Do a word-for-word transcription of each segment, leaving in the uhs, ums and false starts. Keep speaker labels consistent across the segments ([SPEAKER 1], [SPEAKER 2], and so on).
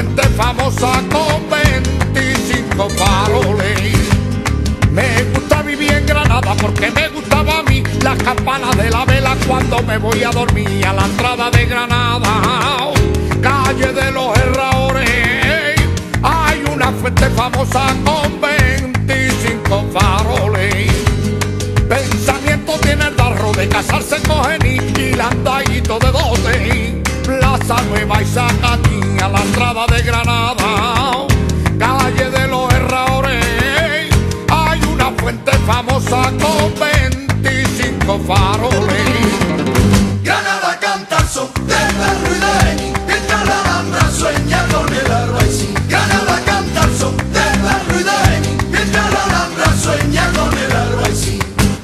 [SPEAKER 1] fuente famosa con veinticinco faroles. Me gusta vivir en Granada porque me gustaba a mí las campanas de la vela cuando me voy a dormir. A la entrada de Granada, calle de los Herradores, hay una fuente famosa con veinticinco faroles. Pensamiento tiene el darro de casarse con Geni y landallito de doce. Plaza Nueva y Zacatí, a la entrada de Granada, calle de los Herradores, hay una fuente famosa con veinticinco faroles.
[SPEAKER 2] Granada canta el son del perro y de Geni, mientras la Alhambra sueña con el Albaicín. Granada canta el son del perro y de Geni, mientras la Alhambra sueña con el Albaicín.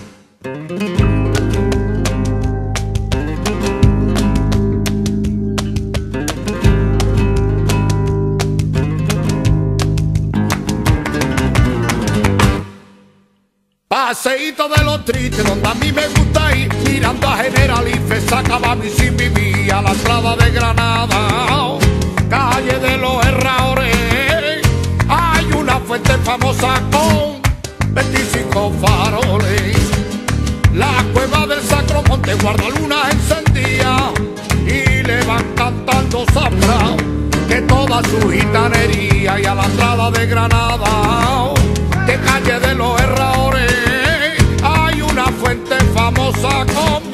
[SPEAKER 1] Paseíto de los tristes donde a mí me gusta ir, mirando a Generalife, sacaba mi sin vivir. A la entrada de Granada, calle de los Herradores, hay una fuente famosa con veinticinco faroles. La cueva del Sacromonte guarda lunas encendidas y le van cantando zambra que toda su gitanería. Y a la entrada de Granada, de calle de los Herradores, hay una fuente famosa con